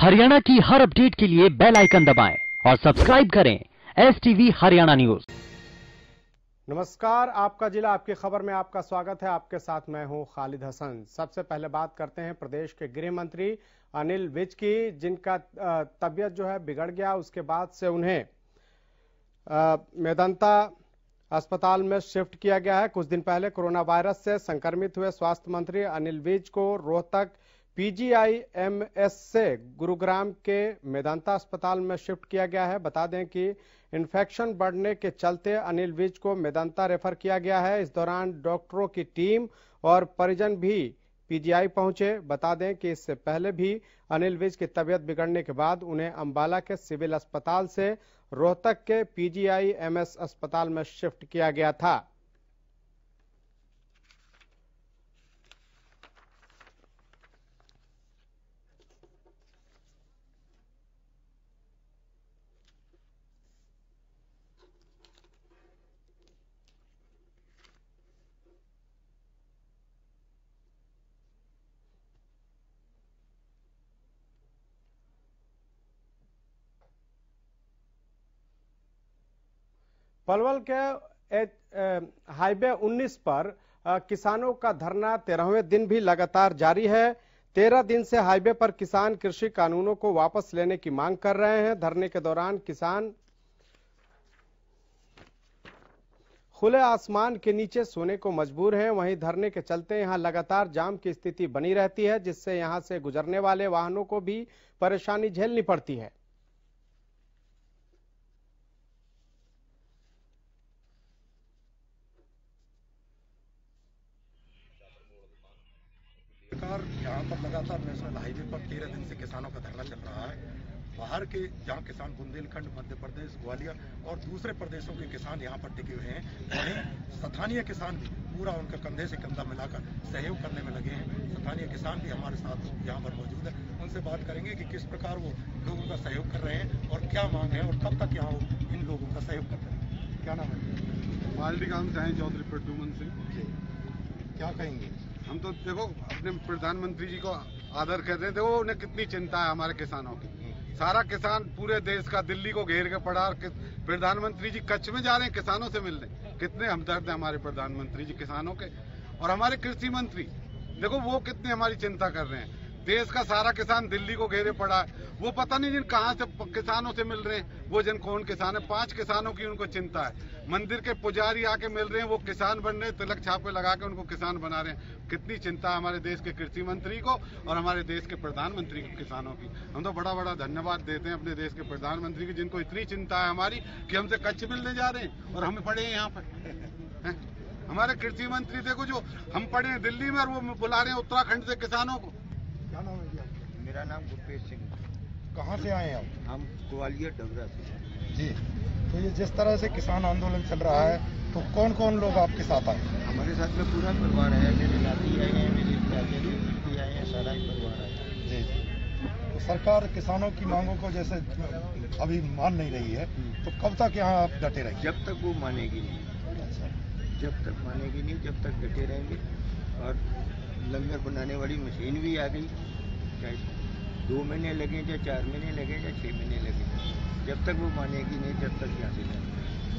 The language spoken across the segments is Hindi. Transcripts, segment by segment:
हरियाणा की हर अपडेट के लिए बेल आइकन दबाएं और सब्सक्राइब करें STV हरियाणा न्यूज। नमस्कार, आपका जिला आपकी खबर में आपका स्वागत है। आपके साथ मैं हूं खालिद हसन। सबसे पहले बात करते हैं प्रदेश के गृह मंत्री अनिल विज की, जिनका तबीयत जो है बिगड़ गया। उसके बाद से उन्हें मेदांता अस्पताल में शिफ्ट किया गया है। कुछ दिन पहले कोरोना वायरस से संक्रमित हुए स्वास्थ्य मंत्री अनिल विज को रोहतक PGIMS से गुरुग्राम के मेदांता अस्पताल में शिफ्ट किया गया है। बता दें कि इन्फेक्शन बढ़ने के चलते अनिल विज को मेदांता रेफर किया गया है। इस दौरान डॉक्टरों की टीम और परिजन भी PGI पहुंचे। बता दें कि इससे पहले भी अनिल विज की तबीयत बिगड़ने के बाद उन्हें अंबाला के सिविल अस्पताल से रोहतक के PGIMS अस्पताल में शिफ्ट किया गया था। पलवल के हाईवे 19 पर किसानों का धरना 13वें दिन भी लगातार जारी है। 13 दिन से हाईवे पर किसान कृषि कानूनों को वापस लेने की मांग कर रहे हैं। धरने के दौरान किसान खुले आसमान के नीचे सोने को मजबूर हैं। वहीं धरने के चलते यहां लगातार जाम की स्थिति बनी रहती है, जिससे यहां से गुजरने वाले वाहनों को भी परेशानी झेलनी पड़ती है। सरकार यहाँ पर लगातार नेशनल हाईवे पर 13 दिन से किसानों का धरना चल रहा है। बाहर के जहाँ किसान बुंदेलखंड, मध्य प्रदेश, ग्वालियर और दूसरे प्रदेशों के किसान यहाँ पर टिके हुए हैं, वहीं स्थानीय किसान भी पूरा उनका कंधे से कंधा मिलाकर सहयोग करने में लगे हैं। स्थानीय किसान भी हमारे साथ यहाँ पर मौजूद है। उनसे बात करेंगे कि किस प्रकार वो लोगों का सहयोग कर रहे हैं और क्या मांग है और कब तक यहाँ इन लोगों का सहयोग कर रहे हैं। क्या नाम है? मालडीगाम से हैं चौधरी प्रद्युमन सिंह। क्या कहेंगे? हम तो देखो अपने प्रधानमंत्री जी को आदर कर रहे थे। वो उन्हें कितनी चिंता है हमारे किसानों की। सारा किसान पूरे देश का दिल्ली को घेर के पड़ा और प्रधानमंत्री जी कच्छ में जा रहे हैं किसानों से मिलने। कितने हमदर्द है हमारे प्रधानमंत्री जी किसानों के। और हमारे कृषि मंत्री देखो वो कितनी हमारी चिंता कर रहे हैं। देश का सारा किसान दिल्ली को घेरे पड़ा है। वो पता नहीं जिन कहां से किसानों से मिल रहे हैं, वो जन कौन किसान है। 5 किसानों की उनको चिंता है। मंदिर के पुजारी आके मिल रहे हैं, वो किसान बन रहे हैं, तिलक छापे लगा के उनको किसान बना रहे हैं। कितनी चिंता है हमारे देश के कृषि मंत्री को और हमारे देश के प्रधानमंत्री को किसानों की। हम तो बड़ा बड़ा धन्यवाद देते हैं अपने देश के प्रधानमंत्री की, जिनको इतनी चिंता है हमारी कि हमसे कच्छ मिलने जा रहे हैं और हमें पड़े हैं यहाँ पर। हमारे कृषि मंत्री देखो जो हम पड़े हैं दिल्ली में और वो बुला रहे हैं उत्तराखंड से किसानों को। क्या नाम है? मेरा नाम गुरप्रीत सिंह। कहाँ से आए हैं आप? हम ग्वालियर डबरा से। जी, तो ये जिस तरह से किसान आंदोलन चल रहा है तो कौन कौन लोग आपके साथ आए? हमारे साथ में पूरा परिवार है। मेरे नाती आए हैं, मेरे चाचे आए हैं, सारा ही परिवार है। जी, तो सरकार किसानों की मांगों को जैसे अभी मान नहीं रही है, तो कब तक यहाँ आप डटे रहेंगे? जब तक वो मानेगी नहीं, जब तक मानेगी नहीं, जब तक डटे रहेंगे। और लंगर बनाने वाली मशीन भी आ गई। चाहे 2 महीने लगे, चाहे 4 महीने लगे, चाहे 6 महीने लगे, जब तक वो मानेगी नहीं तब तक यहाँ से जाएंगे।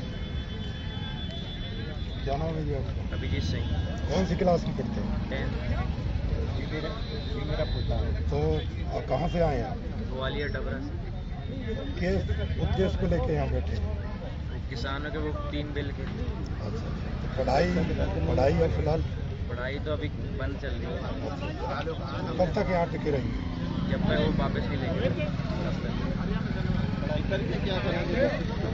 क्या नाम है आपका? अभिजीत सिंह। कौन सी क्लास में पढ़ते हैं? 10th। ये मेरा पोता है। तो आप कहाँ से आए हैं आप? ग्वालियर डबरा से। किस उद्देश्य को लेके यहाँ बैठे हैं? किसानों के वो 3 बिल के। अच्छा, तो पढ़ाई और फिलहाल पढ़ाई तो अभी बंद चल रही है। कब तक यहाँ टिके रहेंगे? जब तक वो वापस नहीं लेंगे तब तक। पढ़ाई करके क्या करेंगे?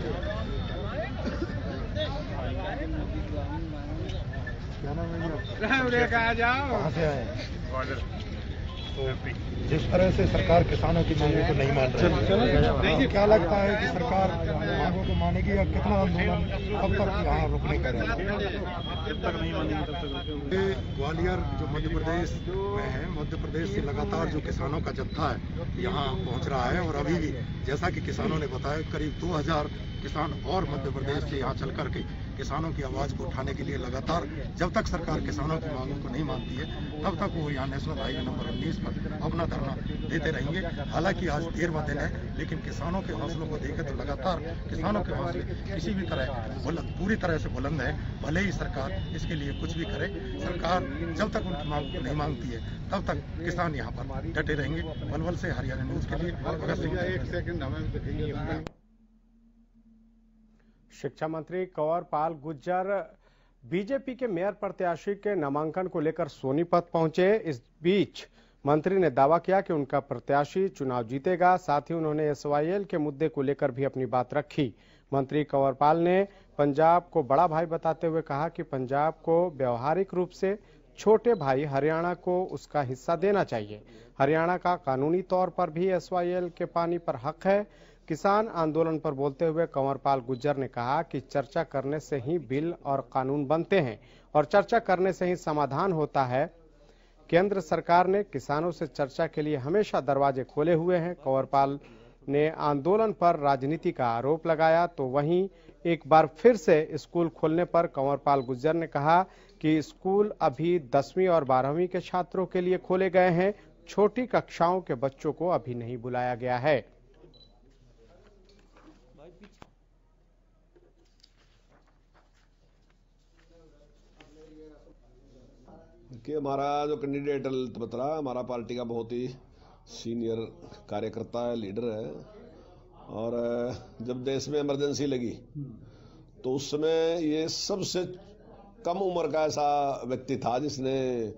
क्या नाम है आपका? कहाँ से आए हैं? तो जिस तरह से सरकार किसानों की मांगों को नहीं मान रही है, क्या लगता है कि सरकार मांगों को मानेगी या कितना आंदोलन कब तक यहाँ रुकने का रहेगा? जब तक नहीं मानेगी तब तक। ग्वालियर जो मध्य प्रदेश में है, मध्य प्रदेश से लगातार जो किसानों का जत्था है यहाँ पहुँच रहा है। और अभी भी जैसा कि किसानों ने बताया, करीब 2000 किसान और मध्य प्रदेश से यहाँ चल करके किसानों की आवाज को उठाने के लिए लगातार, जब तक सरकार किसानों की मांगों को नहीं मानती है तब तक वो यहाँ नेशनल हाईवे नंबर 19 पर अपना धरना देते रहेंगे। हालांकि आज देर व दिन है, लेकिन किसानों के हौसलों को देखें तो लगातार किसानों के हौसले किसी भी तरह पूरी तरह से बुलंद है। भले ही सरकार इसके लिए कुछ भी करे, सरकार जब तक उनकी मांग नहीं मांगती है तब तक किसान यहाँ पर डटे रहेंगे। पलवल से हरियाणा न्यूज के लिए भगत सिंह। एक सेकंड हमें दिखेंगे। शिक्षा मंत्री कंवर पाल गुर्जर बीजेपी के मेयर प्रत्याशी के नामांकन को लेकर सोनीपत पहुंचे। इस बीच मंत्री ने दावा किया कि उनका प्रत्याशी चुनाव जीतेगा। साथ ही उन्होंने एसवाईएल के मुद्दे को लेकर भी अपनी बात रखी। मंत्री कंवर पाल ने पंजाब को बड़ा भाई बताते हुए कहा कि पंजाब को व्यवहारिक रूप से छोटे भाई हरियाणा को उसका हिस्सा देना चाहिए। हरियाणा का कानूनी तौर पर भी एसवाईएल के पानी पर हक है। किसान आंदोलन पर बोलते हुए कंवर पाल गुर्जर ने कहा कि चर्चा करने से ही बिल और कानून बनते हैं और चर्चा करने से ही समाधान होता है। केंद्र सरकार ने किसानों से चर्चा के लिए हमेशा दरवाजे खोले हुए हैं। कंवर पाल ने आंदोलन पर राजनीति का आरोप लगाया तो वहीं एक बार फिर से स्कूल खोलने पर कंवर पाल गुर्जर ने कहा कि स्कूल अभी 10वीं और 12वीं के छात्रों के लिए खोले गए हैं। छोटी कक्षाओं के बच्चों को अभी नहीं बुलाया गया है। कि हमारा जो कैंडिडेट ललित बत्रा हमारा पार्टी का बहुत ही सीनियर कार्यकर्ता है, लीडर है। और जब देश में इमरजेंसी लगी तो उस समय ये सबसे कम उम्र का ऐसा व्यक्ति था जिसने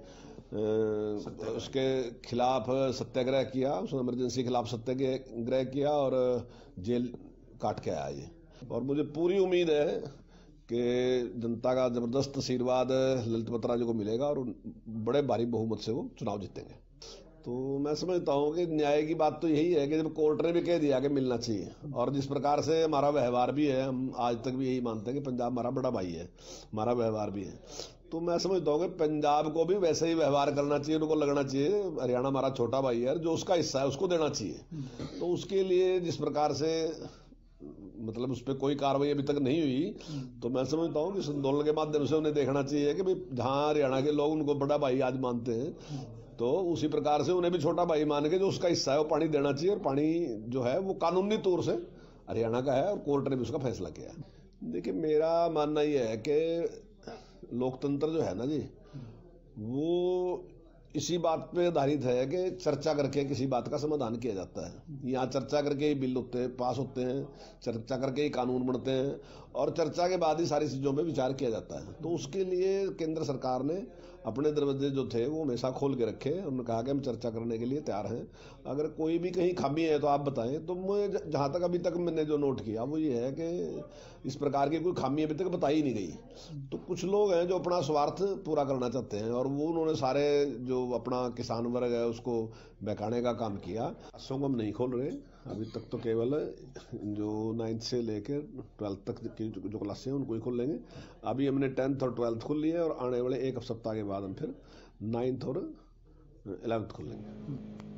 उसके खिलाफ सत्याग्रह किया। उसने इमरजेंसी के खिलाफ सत्याग्रह किया और जेल काट के आया ये। और मुझे पूरी उम्मीद है कि जनता का जबरदस्त आशीर्वाद ललित बत्रा जी को मिलेगा और बड़े भारी बहुमत से वो चुनाव जीतेंगे। तो मैं समझता हूँ कि न्याय की बात तो यही है कि जब कोर्ट ने भी कह दिया कि मिलना चाहिए, और जिस प्रकार से हमारा व्यवहार भी है, हम आज तक भी यही मानते हैं कि पंजाब हमारा बड़ा भाई है, हमारा व्यवहार भी है, तो मैं समझता हूँ कि पंजाब को भी वैसे ही व्यवहार करना चाहिए, उनको लगना चाहिए हरियाणा हमारा छोटा भाई है, जो उसका हिस्सा है उसको देना चाहिए। तो उसके लिए जिस प्रकार से मतलब उस पर कोई कार्रवाई अभी तक नहीं हुई, तो मैं समझता हूँ कि इस आंदोलन के माध्यम से उन्हें देखना चाहिए कि भाई जहाँ हरियाणा के लोग उनको बड़ा भाई आज मानते हैं, तो उसी प्रकार से उन्हें भी छोटा भाई मान के जो उसका हिस्सा है वो पानी देना चाहिए। और पानी जो है वो कानूनी तौर से हरियाणा का है और कोर्ट ने भी उसका फैसला किया। देखिए मेरा मानना ये है कि लोकतंत्र जो है ना जी, वो इसी बात पे आधारित है कि चर्चा करके किसी बात का समाधान किया जाता है। यहाँ चर्चा करके ही बिल पास होते हैं, चर्चा करके ही कानून बनते हैं और चर्चा के बाद ही सारी चीजों पे विचार किया जाता है। तो उसके लिए केंद्र सरकार ने अपने दरवाजे जो थे वो हमेशा खोल के रखे। उन्होंने कहा कि हम चर्चा करने के लिए तैयार हैं, अगर कोई भी कहीं खामी है तो आप बताएं। तो मुझे जहाँ तक अभी तक मैंने जो नोट किया वो ये है कि इस प्रकार की कोई खामी अभी तक बताई नहीं गई। तो कुछ लोग हैं जो अपना स्वार्थ पूरा करना चाहते हैं और वो उन्होंने सारे जो अपना किसान वर्ग है उसको बहकाने का काम किया। क्लासों को हम नहीं खोल रहे अभी तक, तो केवल जो 9th से लेकर 12th तक की जो क्लासें हैं उनको ही खोल लेंगे। अभी हमने 10th और 12th खोल लिए और आने वाले एक सप्ताह के बाद हम फिर 9th और 11th खोल लेंगे।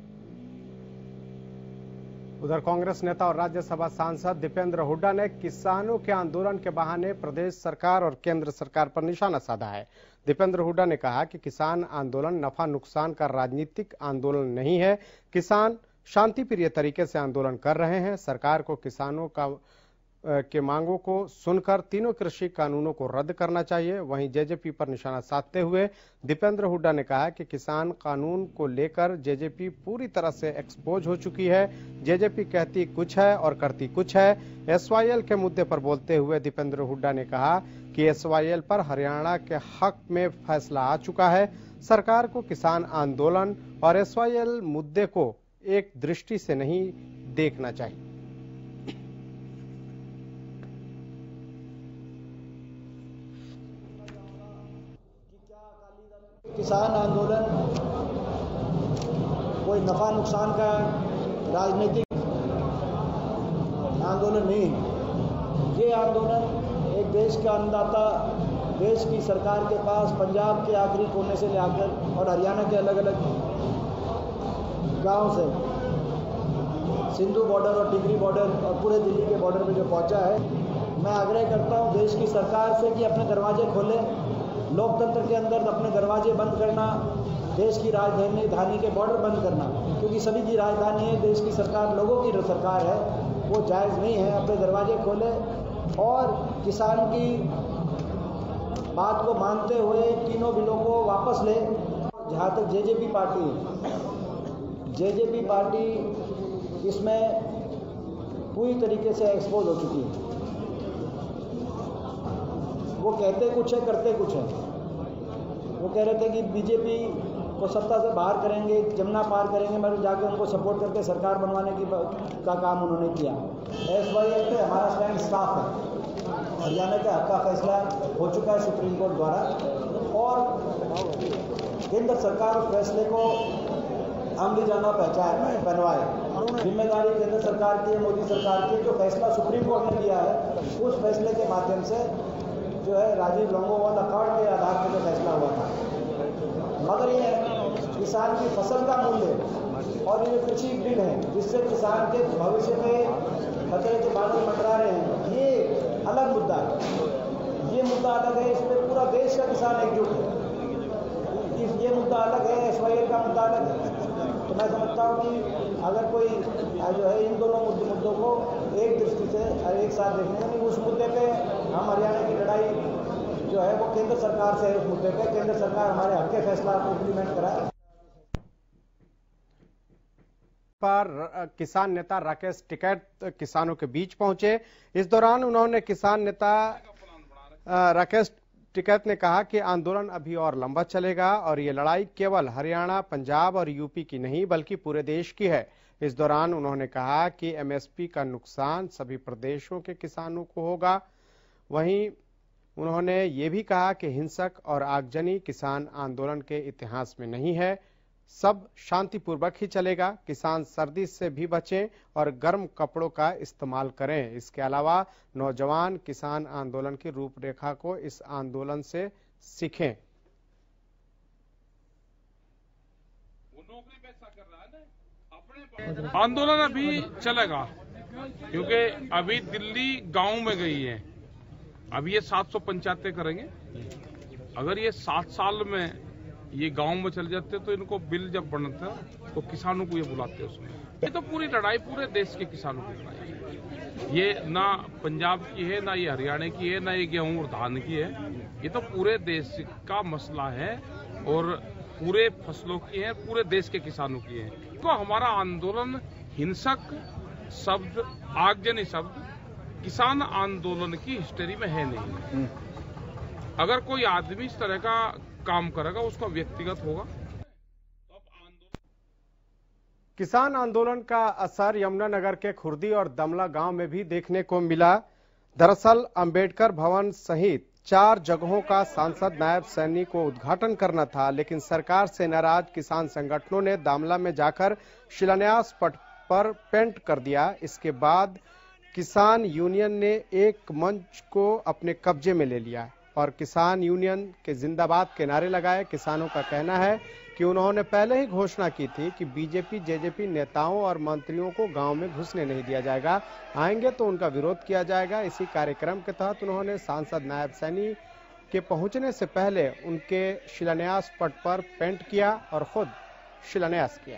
उधर कांग्रेस नेता और राज्यसभा सांसद दीपेंद्र हुड्डा ने किसानों के आंदोलन के बहाने प्रदेश सरकार और केंद्र सरकार पर निशाना साधा है। दीपेंद्र हुड्डा ने कहा कि किसान आंदोलन नफा नुकसान का राजनीतिक आंदोलन नहीं है। किसान शांतिप्रिय तरीके से आंदोलन कर रहे हैं। सरकार को किसानों के मांगों को सुनकर तीनों कृषि कानूनों को रद्द करना चाहिए। वहीं जेजेपी पर निशाना साधते हुए दीपेंद्र हुड्डा ने कहा कि किसान कानून को लेकर जेजेपी पूरी तरह से एक्सपोज हो चुकी है। जेजेपी कहती कुछ है और करती कुछ है। एसवाईएल के मुद्दे पर बोलते हुए दीपेंद्र हुड्डा ने कहा कि एसवाईएल पर हरियाणा के हक में फैसला आ चुका है। सरकार को किसान आंदोलन और एसवाईएल मुद्दे को एक दृष्टि से नहीं देखना चाहिए। किसान आंदोलन कोई नफा नुकसान का राजनीतिक आंदोलन नहीं है। ये आंदोलन एक देश का अन्नदाता, देश की सरकार के पास पंजाब के आखिरी कोने से लेकर और हरियाणा के अलग अलग गांव से सिंधु बॉर्डर और टिकरी बॉर्डर और पूरे दिल्ली के बॉर्डर पे जो पहुंचा है। मैं आग्रह करता हूं देश की सरकार से कि अपने दरवाजे खोले। लोकतंत्र के अंदर अपने दरवाजे बंद करना, देश की राजधानी के बॉर्डर बंद करना क्योंकि सभी की राजधानी है, देश की सरकार लोगों की सरकार है, वो जायज़ नहीं है। अपने दरवाजे खोले और किसान की बात को मानते हुए तीनों बिलों को वापस ले। जहाँ तक जेजेपी पार्टी इसमें पूरी तरीके से एक्सपोज हो चुकी है। वो कहते कुछ है, करते कुछ है। वो कह रहे थे कि बीजेपी को सत्ता से बाहर करेंगे, जमुना पार करेंगे, मगर जाके उनको सपोर्ट करके सरकार बनवाने का काम उन्होंने किया। SYL पे हमारा स्टैंड साफ है। हरियाणा के हक का फैसला हो चुका है सुप्रीम कोर्ट द्वारा और केंद्र सरकार उस फैसले को अमली जामा पहनवाए। जिम्मेदारी केंद्र सरकार की है, मोदी सरकार की। जो फैसला सुप्रीम कोर्ट ने दिया है उस फैसले के माध्यम से जो है राजीव लोंगोवाल अकॉर्ड के आधार पर जो फैसला हुआ था, मगर ये किसान की फसल का मूल्य और ये कृषि बिल है जिससे किसान के भविष्य में खतरे के बादल मंडरा रहे हैं, ये अलग मुद्दा है। ये मुद्दा अलग है, इसमें पूरा देश का किसान एकजुट है। ये मुद्दा अलग है, SYL का मुद्दा अलग है। तो मैं समझता हूँ कि अगर कोई जो है इन दोनों मुद्दों को एक दृष्टि से एक साथ देखने में, उस मुद्दे पे हम हरियाणा की लड़ाई जो है वो केंद्र सरकार से, उस मुद्दे पे केंद्र सरकार हमारे हक के फैसला इम्प्लीमेंट कराए। पर किसान नेता राकेश टिकैत किसानों के बीच पहुंचे। इस दौरान उन्होंने किसान नेता राकेश टिकैत ने कहा कि आंदोलन अभी और लंबा चलेगा और ये लड़ाई केवल हरियाणा, पंजाब और यूपी की नहीं बल्कि पूरे देश की है। इस दौरान उन्होंने कहा कि MSP का नुकसान सभी प्रदेशों के किसानों को होगा। वहीं उन्होंने ये भी कहा कि हिंसक और आगजनी किसान आंदोलन के इतिहास में नहीं है, सब शांतिपूर्वक ही चलेगा। किसान सर्दी से भी बचें और गर्म कपड़ों का इस्तेमाल करें। इसके अलावा नौजवान किसान आंदोलन की रूपरेखा को इस आंदोलन से सीखें। आंदोलन अभी चलेगा क्योंकि अभी दिल्ली गांव में गई है। अभी ये 700 पंचायतें करेंगे। अगर ये 7 साल में ये गांव में चले जाते तो इनको बिल जब बनता तो किसानों को ये बुलाते उसमें। ये तो पूरी लड़ाई पूरे देश के किसानों की लड़ाई है। ये ना पंजाब की है, ना ये हरियाणा की है, ना ये गेहूं और धान की है। ये तो पूरे देश का मसला है और पूरे फसलों की है, पूरे देश के किसानों की है। तो हमारा आंदोलन हिंसक शब्द, आगजनी शब्द किसान आंदोलन की हिस्ट्री में है नहीं। अगर कोई आदमी इस तरह का काम करेगा उसका व्यक्तिगत होगा। किसान आंदोलन का असर यमुनानगर के खुर्दी और दमला गांव में भी देखने को मिला। दरअसल अंबेडकर भवन सहित 4 जगहों का सांसद नायब सैनी को उद्घाटन करना था, लेकिन सरकार से नाराज किसान संगठनों ने दामला में जाकर शिलान्यास पट पर पेंट कर दिया। इसके बाद किसान यूनियन ने एक मंच को अपने कब्जे में ले लिया और किसान यूनियन के जिंदाबाद के नारे लगाए। किसानों का कहना है कि उन्होंने पहले ही घोषणा की थी कि बीजेपी जेजेपी नेताओं और मंत्रियों को गांव में घुसने नहीं दिया जाएगा, आएंगे तो उनका विरोध किया जाएगा। इसी कार्यक्रम के तहत उन्होंने सांसद नायब सैनी के पहुंचने से पहले उनके शिलान्यास पट पर पेंट किया और खुद शिलान्यास किया।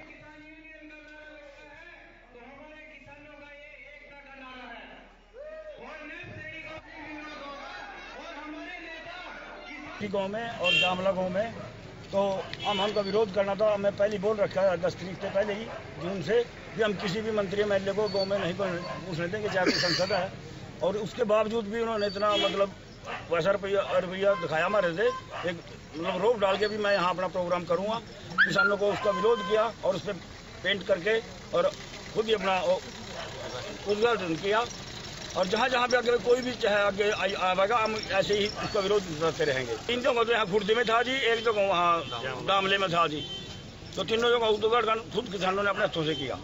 गांव में और जामला गांव में तो हम हमका विरोध करना था। हमें पहले बोल रखा है 10 तारीख से पहले ही जून से कि हम किसी भी मंत्री MLA को गांव में नहीं घुसने देंगे, चाहे कोई संसद है। और उसके बावजूद भी उन्होंने इतना मतलब वैसा रवैया दिखाया हमारे से। एक मतलब रोक डाल के भी मैं यहाँ अपना प्रोग्राम करूँगा। किसानों को उसका विरोध किया और उस पर पेंट करके और खुद ही अपना उद्घाटन किया। और जहाँ जहाँ पे अगर कोई भी चाहे आगे आएगा हम ऐसे ही उसका विरोध करते रहेंगे। 3 जगह तो यहाँ खुर्दी में था जी, 1 जगह वहाँ दामले में था जी, तो तीनों जगह उद्घाटन खुद किसानों ने अपने हाथों से किया।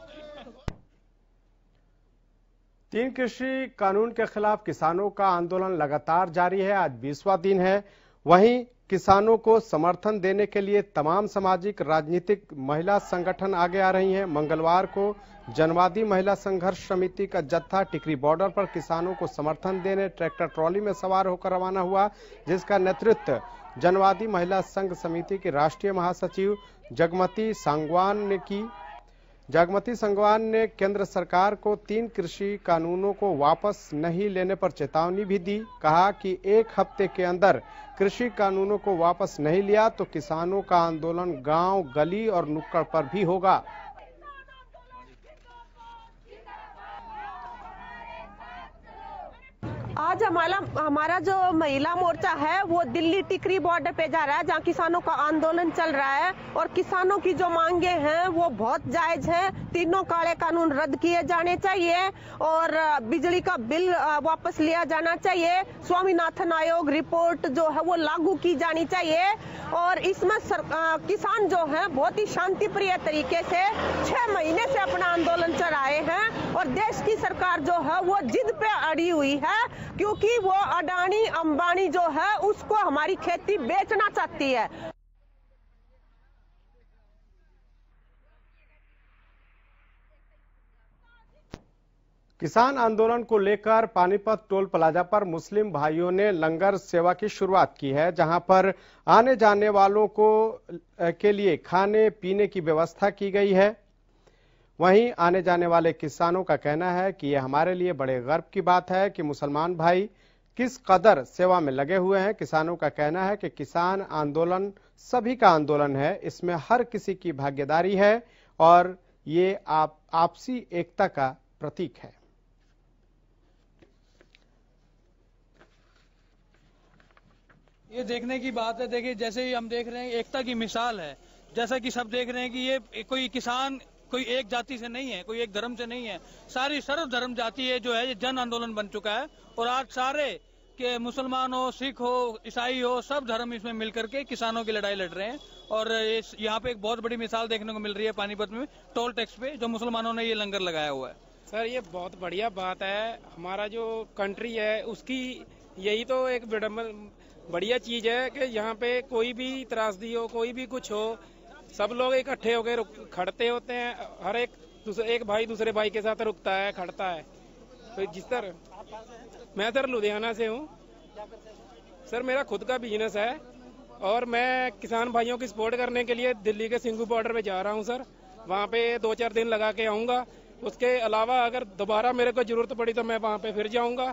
3 कृषि कानून के खिलाफ किसानों का आंदोलन लगातार जारी है। आज 20वां दिन है। वहीं किसानों को समर्थन देने के लिए तमाम सामाजिक राजनीतिक महिला संगठन आगे आ रही हैं। मंगलवार को जनवादी महिला संघर्ष समिति का जत्था टिकरी बॉर्डर पर किसानों को समर्थन देने ट्रैक्टर ट्रॉली में सवार होकर रवाना हुआ, जिसका नेतृत्व जनवादी महिला संघ समिति की राष्ट्रीय महासचिव जगमती सांगवान ने की। जगमती संगवान ने केंद्र सरकार को 3 कृषि कानूनों को वापस नहीं लेने पर चेतावनी भी दी। कहा कि 1 हफ्ते के अंदर कृषि कानूनों को वापस नहीं लिया तो किसानों का आंदोलन गांव, गली और नुक्कड़ पर भी होगा। आज हमारा जो महिला मोर्चा है वो दिल्ली टिकरी बॉर्डर पे जा रहा है, जहाँ किसानों का आंदोलन चल रहा है और किसानों की जो मांगे हैं वो बहुत जायज है। तीनों काले कानून रद्द किए जाने चाहिए और बिजली का बिल वापस लिया जाना चाहिए। स्वामीनाथन आयोग रिपोर्ट जो है वो लागू की जानी चाहिए और इसमें किसान जो है बहुत ही शांति प्रिय तरीके से 6 महीने से अपना आंदोलन चलाए हैं और देश की सरकार जो है वो जिद पे अड़ी हुई है, क्योंकि वो अडानी अंबानी जो है उसको हमारी खेती बेचना चाहती है। किसान आंदोलन को लेकर पानीपत टोल प्लाजा पर मुस्लिम भाइयों ने लंगर सेवा की शुरुआत की है, जहां पर आने जाने वालों के लिए खाने पीने की व्यवस्था की गई है। वहीं आने जाने वाले किसानों का कहना है कि यह हमारे लिए बड़े गर्व की बात है कि मुसलमान भाई किस कदर सेवा में लगे हुए हैं। किसानों का कहना है कि किसान आंदोलन सभी का आंदोलन है, इसमें हर किसी की भागीदारी है और ये आपसी एकता का प्रतीक है। ये देखने की बात है। देखिए, जैसे ही हम देख रहे हैं एकता की मिसाल है, जैसा कि सब देख रहे हैं कि ये कोई किसान कोई एक जाति से नहीं है, कोई एक धर्म से नहीं है, सारी सर्व धर्म जाति है जो है ये जन आंदोलन बन चुका है और आज सारे के मुसलमान हो, सिख हो, ईसाई हो, सब धर्म इसमें मिलकर के किसानों की लड़ाई लड़ रहे हैं। और यहाँ पे एक बहुत बड़ी मिसाल देखने को मिल रही है पानीपत में टोल टैक्स पे जो मुसलमानों ने ये लंगर लगाया हुआ है। सर, ये बहुत बढ़िया बात है। हमारा जो कंट्री है उसकी यही तो एक बढ़िया चीज है कि यहाँ पे कोई भी त्रासदी हो, कोई भी कुछ हो, सब लोग इकट्ठे होकर खड़ते होते हैं। हर एक भाई दूसरे भाई के साथ रुकता है, खड़ता है। तो जिस तरह मैं सर लुधियाना से हूँ सर, मेरा खुद का बिजनेस है और मैं किसान भाइयों की सपोर्ट करने के लिए दिल्ली के सिंघू बॉर्डर पे जा रहा हूँ सर। वहाँ पे 2-4 दिन लगा के आऊँगा। उसके अलावा अगर दोबारा मेरे को जरूरत पड़ी तो मैं वहाँ पे फिर जाऊँगा।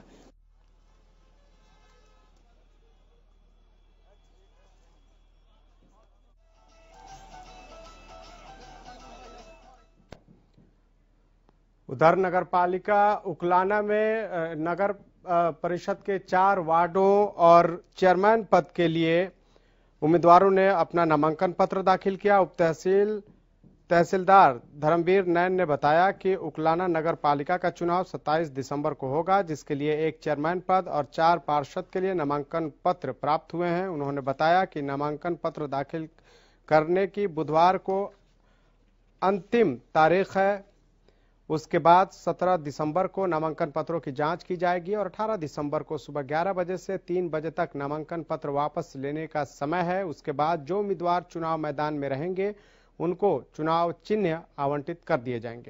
उधर नगर पालिका उकलाना में नगर परिषद के 4 वार्डों और चेयरमैन पद के लिए उम्मीदवारों ने अपना नामांकन पत्र दाखिल किया। उप तहसीलदार धर्मवीर नैन ने बताया कि उकलाना नगर पालिका का चुनाव 27 दिसंबर को होगा, जिसके लिए 1 चेयरमैन पद और 4 पार्षद के लिए नामांकन पत्र प्राप्त हुए हैं। उन्होंने बताया कि नामांकन पत्र दाखिल करने की बुधवार को अंतिम तारीख है। उसके बाद 17 दिसंबर को नामांकन पत्रों की जांच की जाएगी और 18 दिसंबर को सुबह 11 बजे से 3 बजे तक नामांकन पत्र वापस लेने का समय है। उसके बाद जो उम्मीदवार चुनाव मैदान में रहेंगे उनको चुनाव चिन्ह आवंटित कर दिए जाएंगे।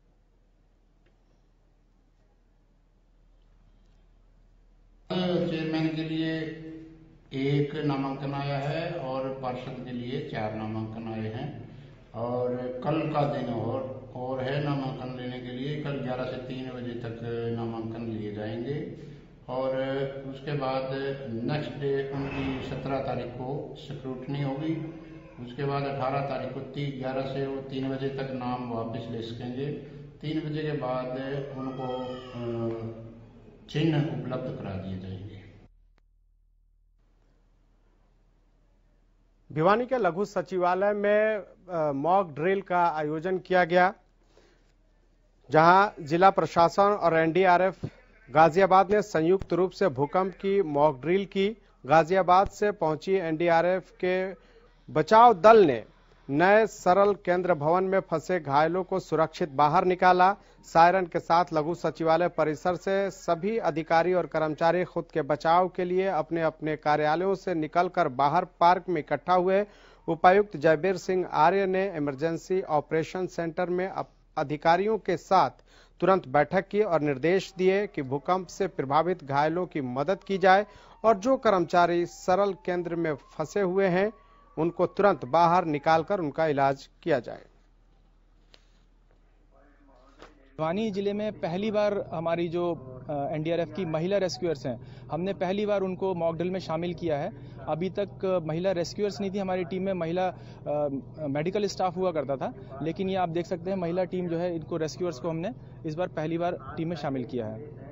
चेयरमैन के लिए 1 नामांकन आया है और पार्षद के लिए 4 नामांकन आए हैं और कल का दिन और है नामांकन लेने के लिए। कल 11 से 3 बजे तक नामांकन लिए जाएंगे और उसके बाद नेक्स्ट डे उनकी 17 तारीख को स्क्रूटनी होगी। उसके बाद 18 तारीख को 11 से 3 बजे तक नाम वापस ले सकेंगे। 3 बजे के बाद उनको चिन्ह उपलब्ध करा दिए जाएंगे। भिवानी के लघु सचिवालय में मॉक ड्रिल का आयोजन किया गया, जहां जिला प्रशासन और एनडीआरएफ गाजियाबाद ने संयुक्त रूप से भूकंप की मॉक ड्रिल की। गाजियाबाद से पहुंची एनडीआरएफ के बचाव दल ने नए सरल केंद्र भवन में फंसे घायलों को सुरक्षित बाहर निकाला। सायरन के साथ लघु सचिवालय परिसर से सभी अधिकारी और कर्मचारी खुद के बचाव के लिए अपने अपने कार्यालयों से निकलकर बाहर पार्क में इकट्ठा हुए। उपायुक्त जयबीर सिंह आर्य ने इमरजेंसी ऑपरेशन सेंटर में अधिकारियों के साथ तुरंत बैठक की और निर्देश दिए कि भूकंप से प्रभावित घायलों की मदद की जाए और जो कर्मचारी सरल केंद्र में फंसे हुए हैं उनको तुरंत बाहर निकालकर उनका इलाज किया जाए। भिवानी जिले में पहली बार हमारी जो एनडीआरएफ की महिला रेस्क्यूअर्स हैं, हमने पहली बार उनको मॉक ड्रिल में शामिल किया है। अभी तक महिला रेस्क्यूअर्स नहीं थी हमारी टीम में, महिला मेडिकल स्टाफ हुआ करता था, लेकिन ये आप देख सकते हैं महिला टीम जो है, इनको रेस्क्यूअर्स को हमने इस बार पहली बार टीम में शामिल किया है।